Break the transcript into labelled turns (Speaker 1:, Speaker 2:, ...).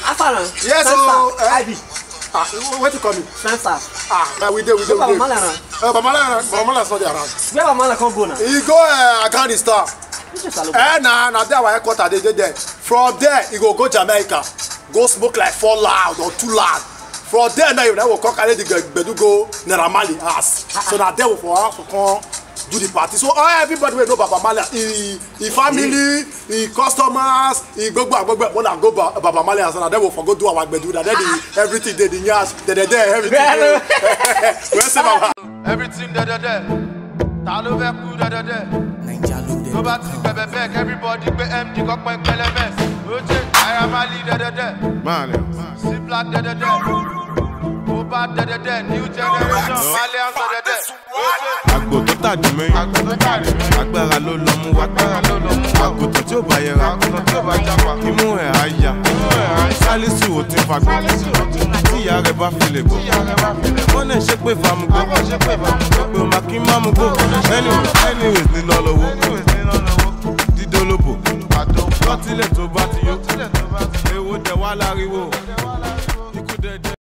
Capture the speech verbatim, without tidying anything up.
Speaker 1: Afara.
Speaker 2: Yes, so
Speaker 1: Ivy.
Speaker 2: Ah, what you call me?
Speaker 1: Sansa.
Speaker 2: Ah, we did, we did, we
Speaker 1: Baba
Speaker 2: did.
Speaker 1: Malana.
Speaker 2: Uh, Baba Malana, Baba Malana's not there around.
Speaker 1: Where Baba Malana come go now?
Speaker 2: He go uh, account the store.
Speaker 1: This is Salomo.
Speaker 2: Eh, nah, nah, there our headquarters, they did there. From there, he go go Jamaica. Go smoke like four loud or two loud. From there, now you will come carry the Bedu go Naira Marley house. So now there will for us to come do the party. So oh, everybody will know Baba Marley. He, he family, he customers, he go back, go back. When I go Baba Marley house, and then we for go do our Bedu. That then everything they the nyas, they they there everything. Where's the Baba?
Speaker 3: Everything they they there. Talo ve ku they they there. Go back to Bebe Beck, everybody be M D go point L M S. Oje, Naira Marley they they there.
Speaker 4: Man,
Speaker 3: See black they they there. Go back they they there. New generation, Malians they they there.
Speaker 4: Agbo tó tàdí mẹ́yìn.
Speaker 3: Agbo tó tàdí mẹ́yìn.
Speaker 4: Agbára ló lọ mú wá.
Speaker 3: Agbára ló lọ mú wá.
Speaker 4: Àgùntàn tí ó bá yẹra.
Speaker 3: Àgùntàn tí ó bá jápa.
Speaker 4: Imú ẹ̀ á yá.
Speaker 3: Imú ẹ̀ á yá.
Speaker 4: Sálísù ò ti fagbọ́.
Speaker 3: Sálísù ò ti fagbọ́.
Speaker 4: Tí ìyá rẹ̀ bá fi lè gbó.
Speaker 3: Tí ìyá rẹ̀ bá fi lè gbó.
Speaker 4: Wọ́n náà ṣe pé famugbó.
Speaker 3: Wọ́n ṣe pé famugbó.
Speaker 4: Pé o máa kí má mú gbó. Anyways, anyways ní lọ lọ́wọ́.
Speaker 3: Anyways ní lọ lọ́wọ́.
Speaker 4: Dídólóbò.
Speaker 3: Àdó.
Speaker 4: Lọ́tílẹ̀ tó bá ti yó.
Speaker 3: Lọ́tílẹ̀ tó bá ti yó.
Speaker 4: Èwo dẹ̀ wá láriwo. Ikú dẹ̀ dẹ̀.